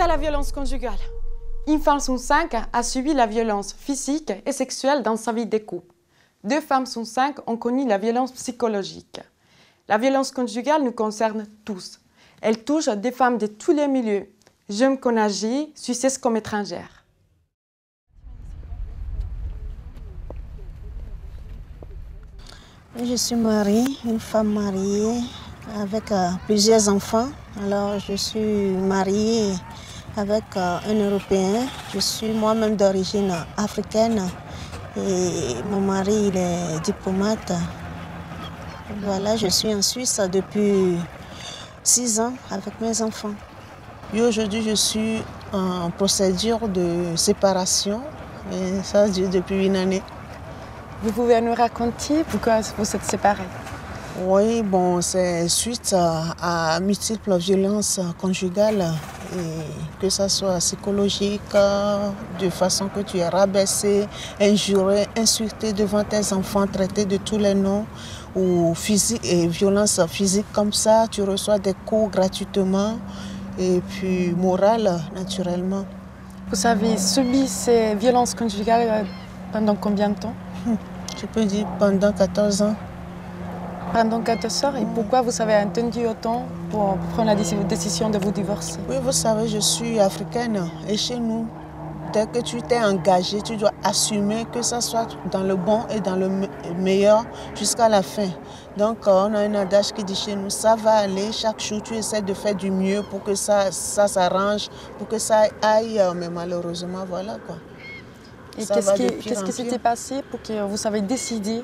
à la violence conjugale. Une femme sur 5 a subi la violence physique et sexuelle dans sa vie de couple. 2 femmes sur 5 ont connu la violence psychologique. La violence conjugale nous concerne tous. Elle touche des femmes de tous les milieux, jeunes comme âgées, suissesses comme étrangères. Je suis mariée, une femme mariée avec plusieurs enfants. Alors je suis mariée avec un Européen. Je suis moi-même d'origine africaine et mon mari il est diplomate. Voilà, je suis en Suisse depuis 6 ans avec mes enfants. Et aujourd'hui je suis en procédure de séparation et ça dure depuis 1 année. Vous pouvez nous raconter pourquoi vous êtes séparés? Oui, bon, c'est suite à multiples violences conjugales, et que ce soit psychologique, de façon que tu es rabaissé, injuré, insulté devant tes enfants, traité de tous les noms, ou physique et violence physique comme ça, tu reçois des coups gratuitement, et puis morale naturellement. Vous avez subi ces violences conjugales pendant combien de temps? Je peux dire pendant 14 ans. Pendant 14 ans, et pourquoi vous avez attendu autant pour prendre la décision de vous divorcer? Oui, vous savez, je suis africaine et chez nous, dès que tu t'es engagé, tu dois assumer que ça soit dans le bon et dans le meilleur jusqu'à la fin. Donc, on a un adage qui dit chez nous, ça va aller, chaque jour tu essaies de faire du mieux pour que ça s'arrange, pour que ça aille, mais malheureusement, voilà quoi. Et qu'est-ce qui s'était passé pour que vous avez décidé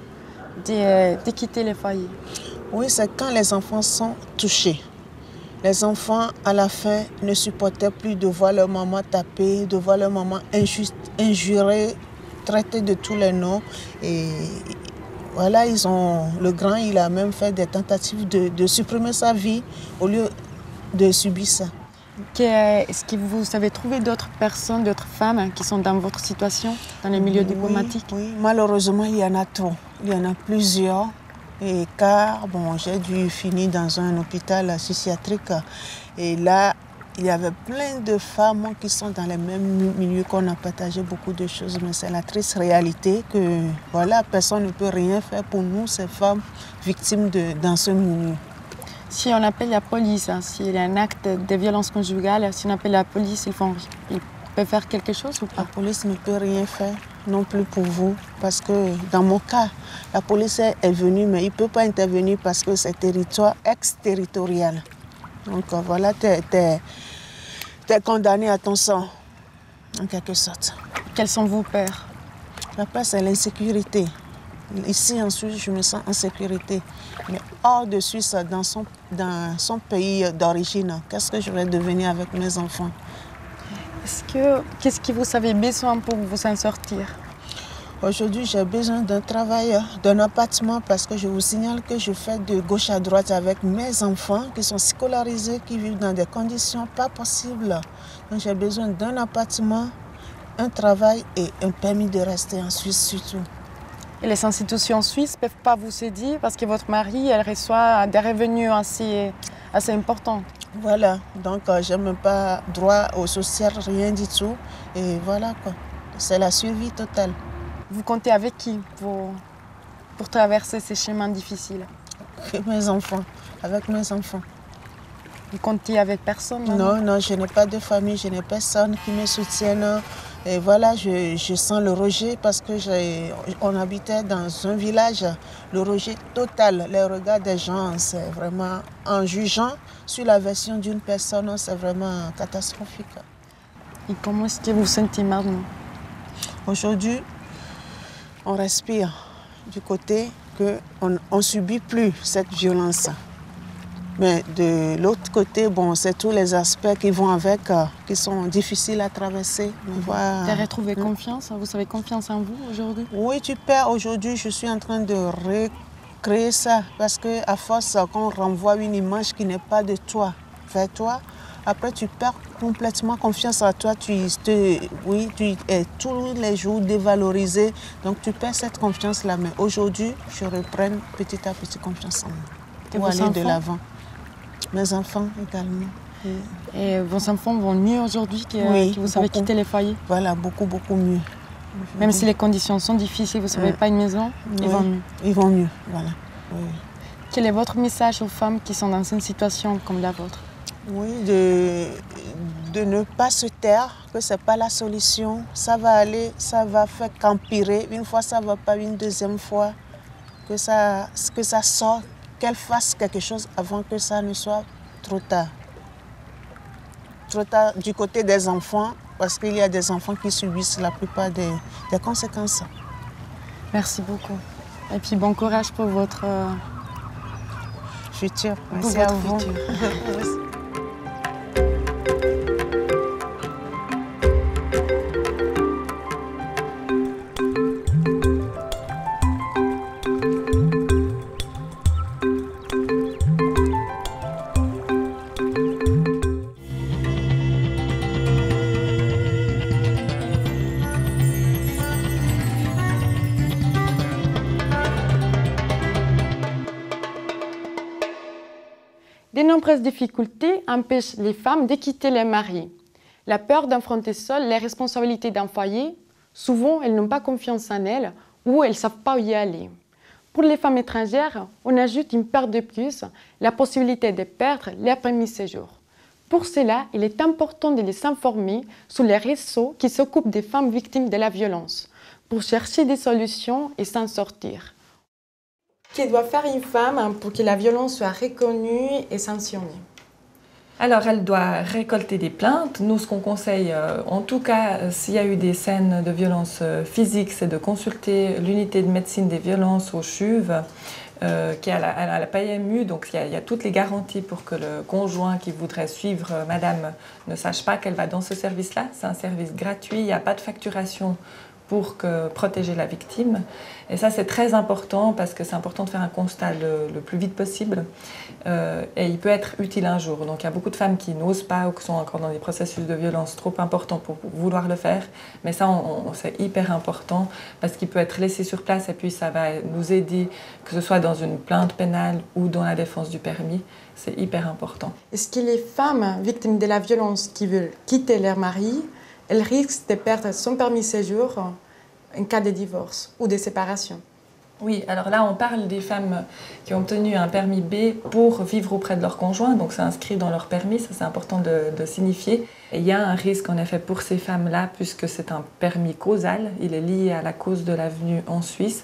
de quitter le foyer? Oui, c'est quand les enfants sont touchés. Les enfants, à la fin, ne supportaient plus de voir leur maman taper, de voir leur maman injurer, traiter de tous les noms. Et voilà, le grand, il a même fait des tentatives de supprimer sa vie au lieu de subir ça. Est-ce que vous avez trouvé d'autres personnes, d'autres femmes qui sont dans votre situation, dans les milieux diplomatiques? Oui, malheureusement, il y en a trop. Il y en a plusieurs. Et car, bon, j'ai dû finir dans un hôpital psychiatrique. Et là, il y avait plein de femmes qui sont dans les mêmes milieux, qu'on a partagé beaucoup de choses. Mais c'est la triste réalité que, voilà, personne ne peut rien faire pour nous, ces femmes victimes dans ce milieu. Si on appelle la police, s'il y a un acte de violence conjugale, si on appelle la police, ils peuvent faire quelque chose ou pas? La police ne peut rien faire non plus pour vous. Parce que dans mon cas, la police est venue, mais il ne peut pas intervenir parce que c'est territoire exterritorial. Donc voilà, tu es condamné à ton sort, en quelque sorte. Quelles sont vos peurs? La peur, c'est l'insécurité. Ici, en Suisse, je me sens en sécurité. Mais hors de Suisse, dans son pays d'origine, qu'est-ce que je vais devenir avec mes enfants? Qu'est-ce que vous avez besoin pour vous en sortir? Aujourd'hui, j'ai besoin d'un travail, d'un appartement, parce que je vous signale que je fais de gauche à droite avec mes enfants qui sont scolarisés, qui vivent dans des conditions pas possibles. Donc j'ai besoin d'un appartement, un travail et un permis de rester en Suisse surtout. Et les institutions suisses ne peuvent pas vous aider parce que votre mari, elle reçoit des revenus assez importants. Voilà, donc je n'ai même pas droit au social, rien du tout. Et voilà quoi, c'est la survie totale. Vous comptez avec qui pour traverser ces chemins difficiles? Mes enfants, avec mes enfants. Vous comptez avec personne? Non, je n'ai pas de famille, je n'ai personne qui me soutienne. Et voilà, je sens le rejet parce que on habitait dans un village, le rejet total. Les regards des gens, c'est vraiment, en jugeant sur la version d'une personne, c'est vraiment catastrophique. Et comment est-ce que vous vous sentez maintenant? Aujourd'hui, on respire du côté qu'on ne subit plus cette violence. Mais de l'autre côté, bon, c'est tous les aspects qui vont avec, qui sont difficiles à traverser. Vous avez retrouvé confiance? Vous avez confiance en vous aujourd'hui? Oui, tu perds aujourd'hui. Je suis en train de recréer ça. Parce qu'à force qu'on renvoie une image qui n'est pas de toi vers toi, après tu perds complètement confiance en toi. Tu es tous les jours dévalorisé. Donc tu perds cette confiance-là. Mais aujourd'hui, je reprends petit à petit confiance en moi. Pour aller de l'avant. Mes enfants également. Et vos enfants vont mieux aujourd'hui que vous avez quitté les foyers? Voilà, beaucoup mieux. Même si les conditions sont difficiles, vous n'avez pas une maison, ils vont mieux. Ils vont mieux, voilà. Oui. Quel est votre message aux femmes qui sont dans une situation comme la vôtre? Oui, de ne pas se taire, que ce n'est pas la solution. Ça va aller, ça va faire qu'empirer. Une fois, ça ne va pas, une deuxième fois. Que ça sorte, qu'elle fasse quelque chose avant que ça ne soit trop tard. Trop tard du côté des enfants, parce qu'il y a des enfants qui subissent la plupart des conséquences. Merci beaucoup. Et puis bon courage pour votre futur. Merci à vous. De nombreuses difficultés empêchent les femmes de quitter les maris. La peur d'affronter seules les responsabilités d'un foyer, souvent elles n'ont pas confiance en elles ou elles ne savent pas où y aller. Pour les femmes étrangères, on ajoute une peur de plus, la possibilité de perdre leur permis de séjour. Pour cela, il est important de les informer sur les réseaux qui s'occupent des femmes victimes de la violence, pour chercher des solutions et s'en sortir. Que doit faire une femme pour que la violence soit reconnue et sanctionnée? Alors, elle doit récolter des plaintes. Nous, ce qu'on conseille, en tout cas, s'il y a eu des scènes de violence physique, c'est de consulter l'unité de médecine des violences au CHUV, qui est à la PMU. Donc, il y a toutes les garanties pour que le conjoint qui voudrait suivre madame ne sache pas qu'elle va dans ce service-là. C'est un service gratuit, il n'y a pas de facturation pour protéger la victime. Et ça, c'est très important parce que c'est important de faire un constat le plus vite possible. Et il peut être utile un jour. Donc, il y a beaucoup de femmes qui n'osent pas ou qui sont encore dans des processus de violence trop importants pour vouloir le faire. Mais ça, c'est hyper important parce qu'il peut être laissé sur place et puis ça va nous aider, que ce soit dans une plainte pénale ou dans la défense du permis. C'est hyper important. Est-ce que les femmes victimes de la violence qui veulent quitter leur mari, elles risquent de perdre son permis de séjour en cas de divorce ou de séparation? Oui, alors là, on parle des femmes qui ont obtenu un permis B pour vivre auprès de leur conjoint, donc c'est inscrit dans leur permis, ça c'est important de signifier. Et il y a un risque en effet pour ces femmes-là, puisque c'est un permis causal, il est lié à la cause de la venue en Suisse.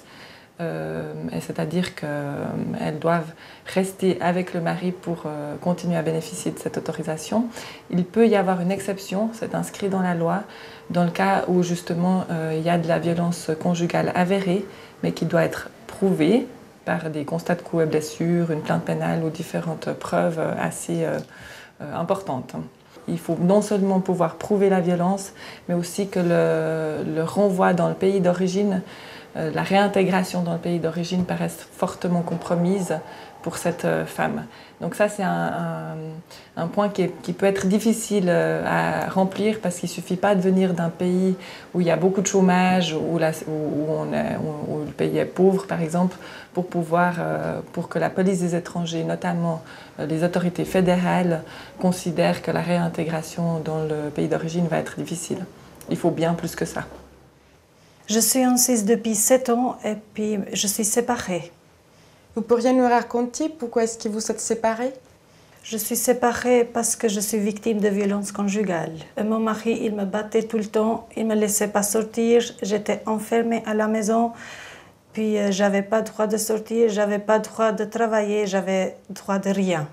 C'est-à-dire qu'elles doivent rester avec le mari pour continuer à bénéficier de cette autorisation. Il peut y avoir une exception, c'est inscrit dans la loi, dans le cas où justement il y a de la violence conjugale avérée, mais qui doit être prouvée par des constats de coups et blessures, une plainte pénale ou différentes preuves assez importantes. Il faut non seulement pouvoir prouver la violence, mais aussi que le renvoi dans le pays d'origine, la réintégration dans le pays d'origine paraisse fortement compromise pour cette femme. Donc ça, c'est un point qui peut être difficile à remplir parce qu'il ne suffit pas de venir d'un pays où il y a beaucoup de chômage, où le pays est pauvre, par exemple, pour que la police des étrangers, notamment les autorités fédérales, considèrent que la réintégration dans le pays d'origine va être difficile. Il faut bien plus que ça. Je suis en Suisse depuis 7 ans et puis je suis séparée. Vous pourriez nous raconter pourquoi est-ce que vous êtes séparée? Je suis séparée parce que je suis victime de violences conjugales. Mon mari, il me battait tout le temps, il ne me laissait pas sortir, j'étais enfermée à la maison, puis j'avais pas le droit de sortir, j'avais pas le droit de travailler, j'avais le droit de rien.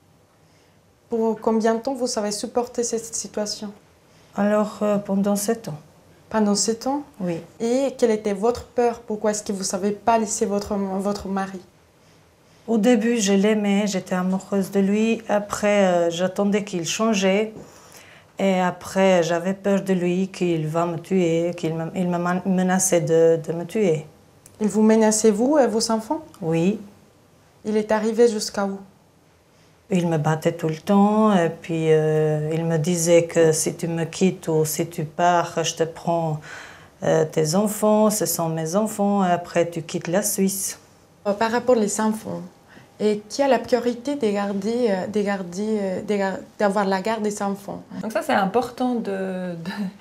Pour combien de temps vous avez supporté cette situation? Alors, pendant 7 ans. Pendant 7 ans? Oui. Et quelle était votre peur? Pourquoi est-ce que vous ne savez pas laisser votre mari? Au début, je l'aimais, j'étais amoureuse de lui. Après, j'attendais qu'il changeait. Et après, j'avais peur de lui, qu'il va me tuer, il me menaçait de me tuer. Il vous menaçait, vous et vos enfants? Oui. Il est arrivé jusqu'à où? Il me battait tout le temps et puis il me disait que si tu me quittes ou si tu pars, je te prends tes enfants, ce sont mes enfants, et après tu quittes la Suisse. Par rapport aux enfants, Et qui a la priorité d'avoir la garde des enfants. Donc ça, c'est important de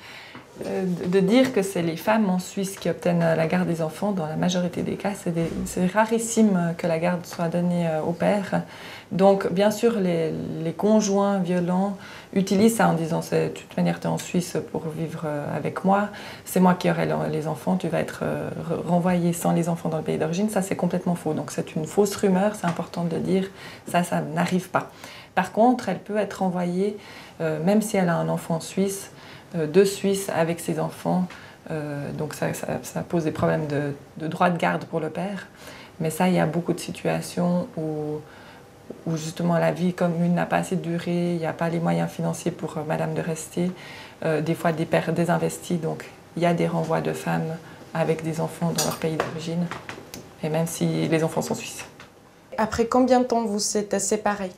dire que c'est les femmes en Suisse qui obtiennent la garde des enfants. Dans la majorité des cas, c'est rarissime que la garde soit donnée au père. Donc, bien sûr, les conjoints violents utilisent ça en disant « de toute manière, tu es en Suisse pour vivre avec moi, c'est moi qui aurai les enfants, tu vas être renvoyé sans les enfants dans le pays d'origine ». Ça, c'est complètement faux. Donc, c'est une fausse rumeur, c'est important de le dire. Ça n'arrive pas. Par contre, elle peut être renvoyée, même si elle a un enfant suisse, de Suisse avec ses enfants. Donc, ça pose des problèmes de droit de garde pour le père. Mais ça, il y a beaucoup de situations où justement la vie commune n'a pas assez de durée, il n'y a pas les moyens financiers pour madame de rester, des fois des pères désinvestis, donc il y a des renvois de femmes avec des enfants dans leur pays d'origine, et même si les enfants sont suisses. Après combien de temps vous êtes séparés?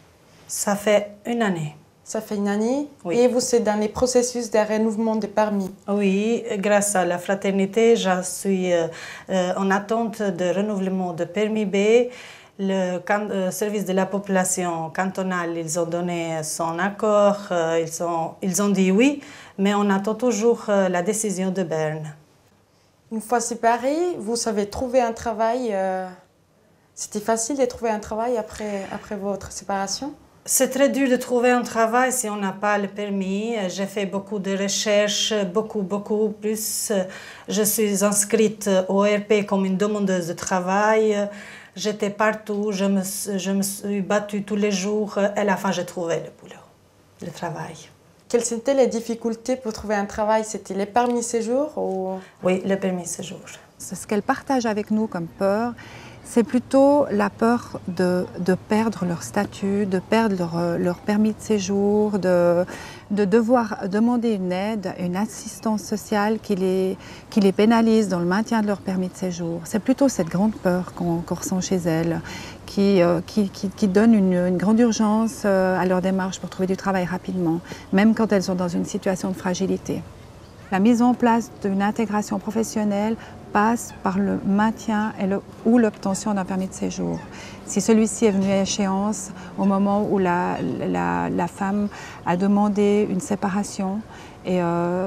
Ça fait une année. Ça fait une année? Oui. Et vous êtes dans les processus de renouvellement de permis? Oui, grâce à la fraternité, je suis en attente de renouvellement de permis B. Le service de la population cantonale, ils ont donné son accord, ils ont dit oui, mais on attend toujours la décision de Berne. Une fois séparés, vous avez trouvé un travail. C'était facile de trouver un travail après votre séparation? C'est très dur de trouver un travail si on n'a pas le permis. J'ai fait beaucoup de recherches, beaucoup plus. Je suis inscrite au RP comme une demandeuse de travail. J'étais partout, je me suis battue tous les jours et à la fin j'ai trouvé le boulot, le travail. Quelles étaient les difficultés pour trouver un travail? C'était les permis séjour ou... Oui, le permis séjour. Ce qu'elles partagent avec nous comme peur, c'est plutôt la peur de perdre leur statut, de perdre leur permis de séjour, de devoir demander une aide, une assistance sociale qui les pénalise dans le maintien de leur permis de séjour. C'est plutôt cette grande peur qu'on ressent chez elles, qui donne une grande urgence à leur démarche pour trouver du travail rapidement, même quand elles sont dans une situation de fragilité. La mise en place d'une intégration professionnelle passe par le maintien ou l'obtention d'un permis de séjour. Si celui-ci est venu à échéance au moment où la femme a demandé une séparation et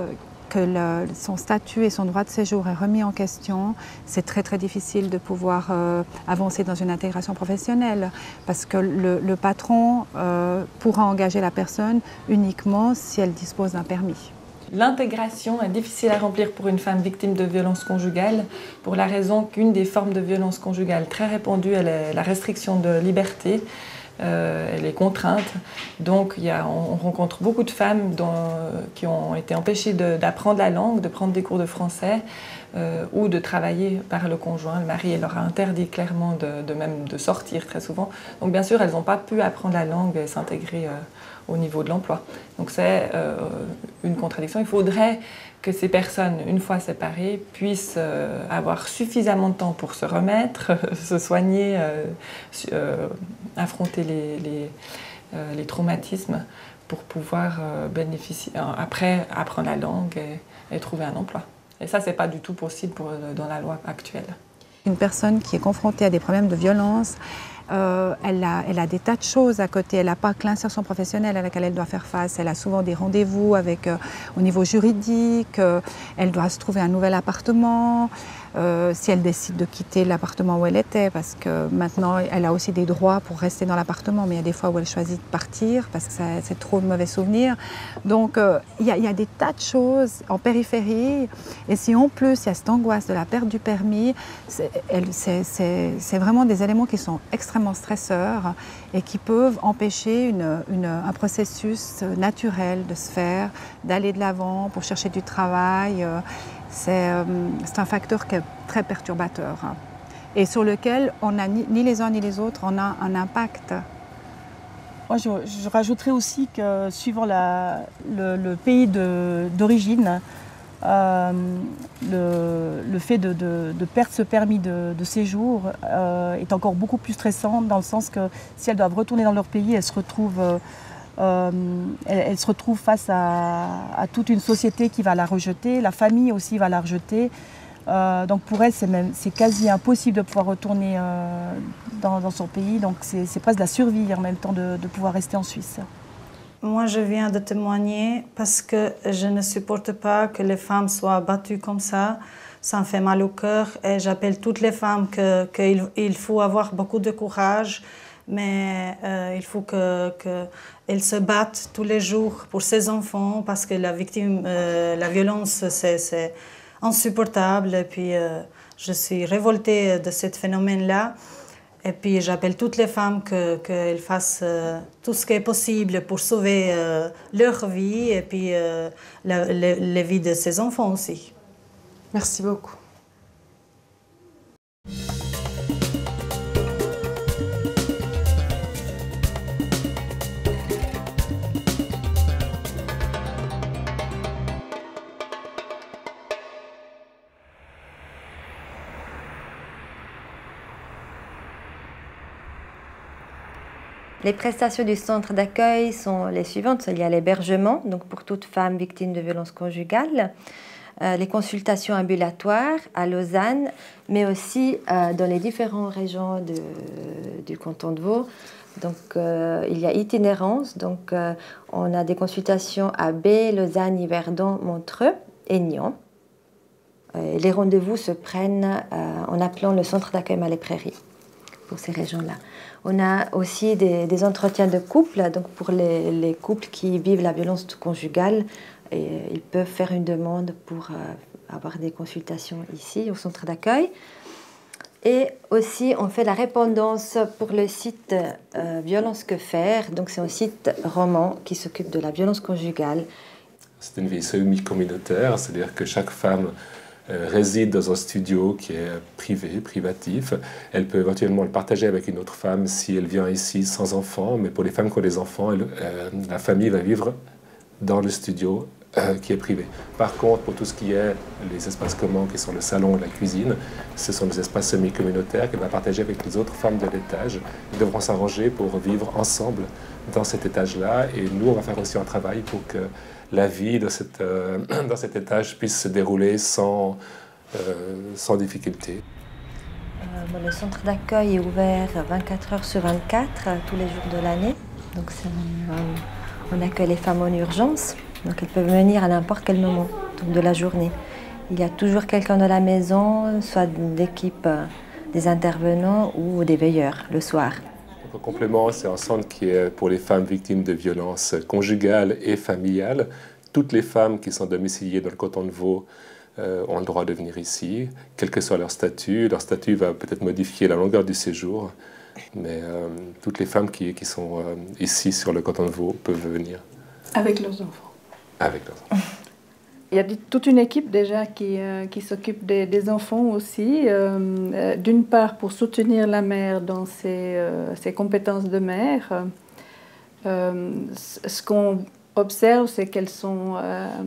que son statut et son droit de séjour est remis en question, c'est très difficile de pouvoir avancer dans une intégration professionnelle parce que le patron pourra engager la personne uniquement si elle dispose d'un permis. L'intégration est difficile à remplir pour une femme victime de violences conjugales pour la raison qu'une des formes de violence conjugale très répandue est la restriction de liberté, les contraintes. Donc on rencontre beaucoup de femmes qui ont été empêchées d'apprendre la langue, de prendre des cours de français ou de travailler par le conjoint. Le mari leur a interdit clairement même de sortir très souvent. Donc bien sûr, elles n'ont pas pu apprendre la langue et s'intégrer au niveau de l'emploi. Donc c'est une contradiction. Il faudrait que ces personnes, une fois séparées, puissent avoir suffisamment de temps pour se remettre, se soigner, affronter les traumatismes pour pouvoir après apprendre la langue et trouver un emploi. Et ça, ce n'est pas du tout possible dans la loi actuelle. Une personne qui est confrontée à des problèmes de violence, elle a des tas de choses à côté. Elle n'a pas que l'insertion professionnelle à laquelle elle doit faire face. Elle a souvent des rendez-vous au niveau juridique. Elle doit se trouver un nouvel appartement. Si elle décide de quitter l'appartement où elle était, parce que maintenant elle a aussi des droits pour rester dans l'appartement, mais il y a des fois où elle choisit de partir parce que c'est trop de mauvais souvenirs. Donc il y a des tas de choses en périphérie, et si en plus il y a cette angoisse de la perte du permis, c'est vraiment des éléments qui sont extrêmement stresseurs et qui peuvent empêcher un processus naturel de se faire, d'aller de l'avant pour chercher du travail. C'est un facteur qui est très perturbateur et sur lequel on n'a ni les uns ni les autres on a un impact. Moi, je rajouterais aussi que suivant le pays d'origine, le fait de perdre ce permis de séjour est encore beaucoup plus stressant, dans le sens que si elles doivent retourner dans leur pays, elles se retrouvent face à toute une société qui va la rejeter, la famille aussi va la rejeter. Donc pour elle, c'est quasi impossible de pouvoir retourner dans son pays. Donc c'est presque de la survie en même temps de pouvoir rester en Suisse. Moi, je viens de témoigner parce que je ne supporte pas que les femmes soient battues comme ça. Ça me fait mal au cœur et j'appelle toutes les femmes qu'il faut avoir beaucoup de courage, mais il faut qu'elles se battent tous les jours pour ses enfants parce que la violence, c'est insupportable. Et puis, je suis révoltée de ce phénomène-là. Et puis, j'appelle toutes les femmes qu'elles fassent tout ce qui est possible pour sauver leur vie et puis les vies de ses enfants aussi. Merci beaucoup. Les prestations du centre d'accueil sont les suivantes. Il y a l'hébergement, donc pour toute femme victime de violences conjugales, les consultations ambulatoires à Lausanne, mais aussi dans les différentes régions du canton de Vaud. Donc, il y a itinérance, donc on a des consultations à Bay, Lausanne, Yverdon, Montreux et Nyon. Les rendez-vous se prennent en appelant le centre d'accueil Malais-Prairies pour ces régions-là. On a aussi des entretiens de couple, donc pour les couples qui vivent la violence conjugale, et ils peuvent faire une demande pour avoir des consultations ici au centre d'accueil. Et aussi, on fait la répondance pour le site Violence que faire. Donc, c'est un site roman qui s'occupe de la violence conjugale. C'est une vie semi-communautaire, c'est-à-dire que chaque femme réside dans un studio qui est privé, privatif. Elle peut éventuellement le partager avec une autre femme si elle vient ici sans enfants, mais pour les femmes qui ont des enfants, la famille va vivre dans le studio qui est privé. Par contre, pour tout ce qui est les espaces communs qui sont le salon et la cuisine, ce sont des espaces semi-communautaires qu'elle va partager avec les autres femmes de l'étage. Ils devront s'arranger pour vivre ensemble dans cet étage-là, et nous, on va faire aussi un travail pour que la vie dans cet étage puisse se dérouler sans difficulté. Le centre d'accueil est ouvert 24 heures sur 24, tous les jours de l'année. Donc on accueille les femmes en urgence, donc elles peuvent venir à n'importe quel moment de la journée. Il y a toujours quelqu'un dans la maison, soit d'équipe des intervenants ou des veilleurs le soir. En complément, c'est un centre qui est pour les femmes victimes de violences conjugales et familiales. Toutes les femmes qui sont domiciliées dans le canton de Vaud ont le droit de venir ici, quel que soit leur statut. Leur statut va peut-être modifier la longueur du séjour, mais toutes les femmes qui sont ici sur le canton de Vaud peuvent venir. Avec leurs enfants. Avec leurs enfants. Il y a toute une équipe déjà qui s'occupe des enfants aussi, d'une part pour soutenir la mère dans ses compétences de mère. Ce qu'on observe, c'est qu'elles sont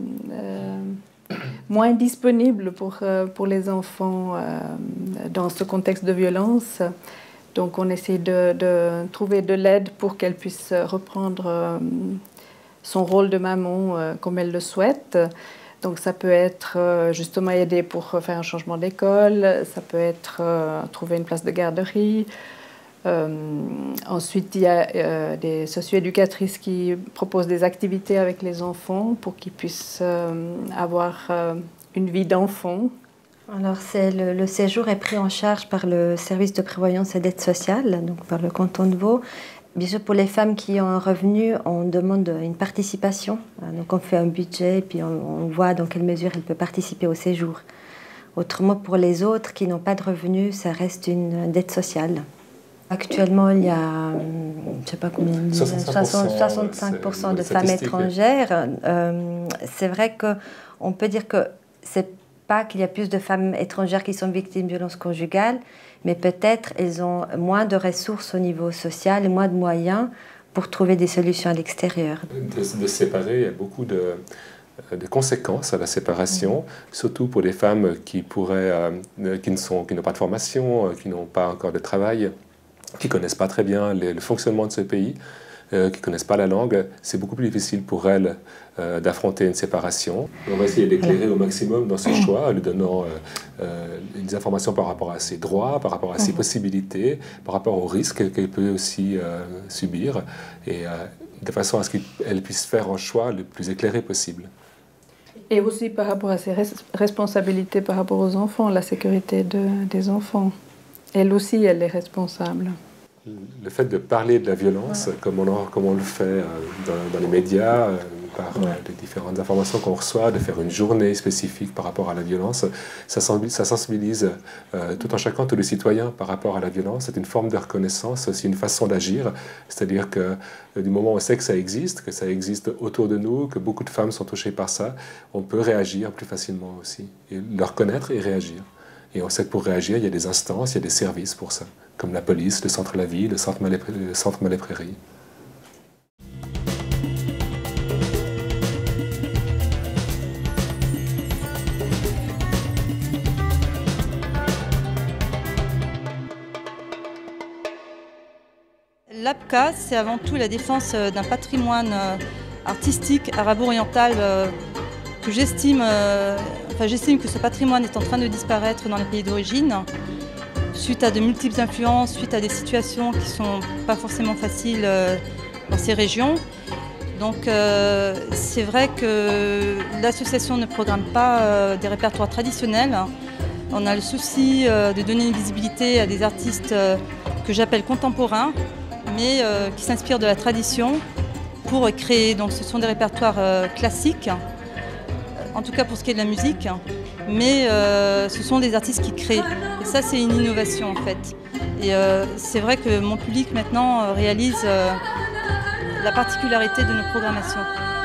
moins disponibles pour les enfants dans ce contexte de violence. Donc on essaie de trouver de l'aide pour qu'elle puisse reprendre son rôle de maman comme elle le souhaite. Donc ça peut être justement aider pour faire un changement d'école, ça peut être trouver une place de garderie. Ensuite, il y a des socio-éducatrices qui proposent des activités avec les enfants pour qu'ils puissent avoir une vie d'enfant. Alors le séjour est pris en charge par le service de prévoyance et d'aide sociale, donc par le canton de Vaud. Bien sûr, pour les femmes qui ont un revenu, on demande une participation. Donc on fait un budget et puis on voit dans quelle mesure elle peut participer au séjour. Autrement, pour les autres qui n'ont pas de revenus, ça reste une dette sociale. Actuellement, il y a, je ne sais pas combien, 65% de femmes étrangères. C'est vrai qu'on peut dire que ce n'est pas qu'il y a plus de femmes étrangères qui sont victimes de violences conjugales, mais peut-être elles ont moins de ressources au niveau social et moins de moyens pour trouver des solutions à l'extérieur. De se séparer, il y a beaucoup de conséquences à la séparation, surtout pour les femmes qui n'ont pas de formation, qui n'ont pas encore de travail, qui ne connaissent pas très bien le fonctionnement de ce pays. qui ne connaissent pas la langue, c'est beaucoup plus difficile pour elles d'affronter une séparation. On va essayer d'éclairer au maximum dans ce choix, en lui donnant des informations par rapport à ses droits, par rapport à ses possibilités, par rapport aux risques qu'elle peut aussi subir, et de façon à ce qu'elle puisse faire un choix le plus éclairé possible. Et aussi par rapport à ses responsabilités par rapport aux enfants, la sécurité des enfants. Elle aussi, elle est responsable. Le fait de parler de la violence, comme on le fait dans les médias, par les différentes informations qu'on reçoit, de faire une journée spécifique par rapport à la violence, ça sensibilise tout un chacun, tous les citoyens par rapport à la violence. C'est une forme de reconnaissance, c'est aussi une façon d'agir. C'est-à-dire que du moment où on sait que ça existe autour de nous, que beaucoup de femmes sont touchées par ça, on peut réagir plus facilement aussi, et le reconnaître et réagir. Et on sait que pour réagir, il y a des instances, il y a des services pour ça, comme la police, le centre La Vie, le centre Malais-Prairies. L'APCA, c'est avant tout la défense d'un patrimoine artistique arabo-oriental que j'estime que ce patrimoine est en train de disparaître dans les pays d'origine, suite à de multiples influences, suite à des situations qui ne sont pas forcément faciles dans ces régions. Donc c'est vrai que l'association ne programme pas des répertoires traditionnels. On a le souci de donner une visibilité à des artistes que j'appelle contemporains, mais qui s'inspirent de la tradition pour créer. Donc ce sont des répertoires classiques, en tout cas pour ce qui est de la musique, mais ce sont des artistes qui créent. Et ça, c'est une innovation en fait. Et c'est vrai que mon public maintenant réalise la particularité de nos programmations.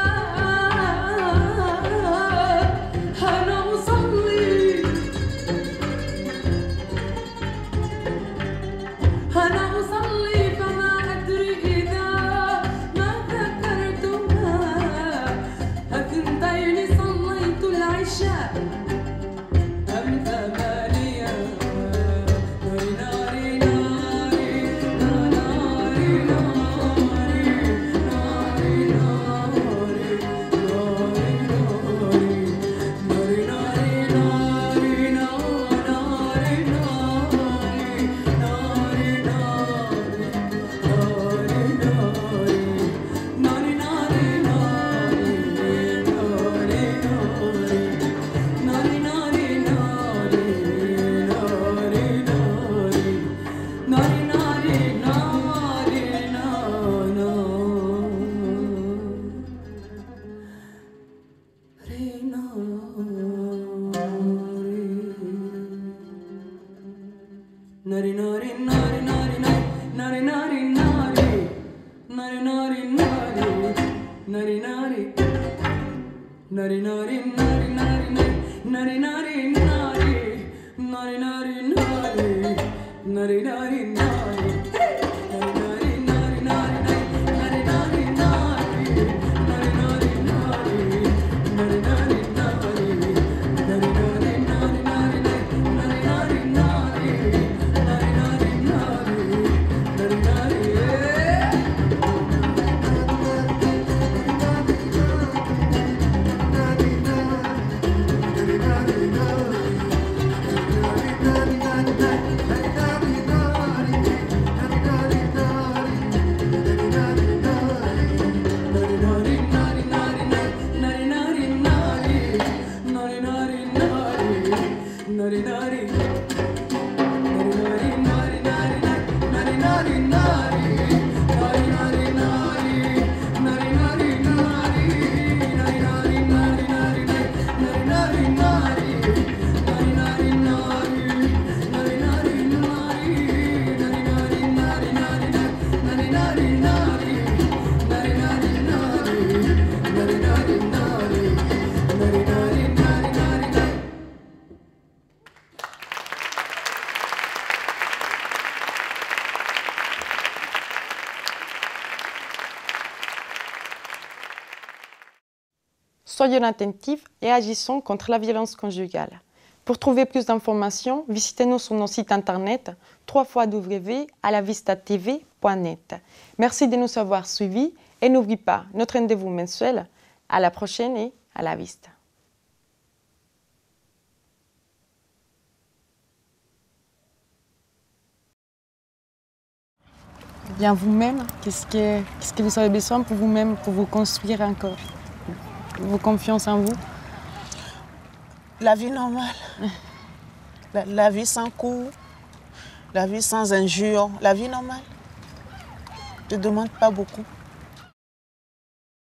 Soyons attentifs et agissons contre la violence conjugale. Pour trouver plus d'informations, visitez-nous sur notre site internet www.alavistatv.fr. www.femmesdesouffrances.net. Merci de nous avoir suivis et n'oubliez pas notre rendez-vous mensuel. À la prochaine et à la vista. Bien vous-même, qu'est-ce que vous avez besoin pour vous-même, pour vous construire encore? Vos confiance en vous? La vie normale. La vie sans coups, la vie sans injures, la vie normale. Je ne demande pas beaucoup.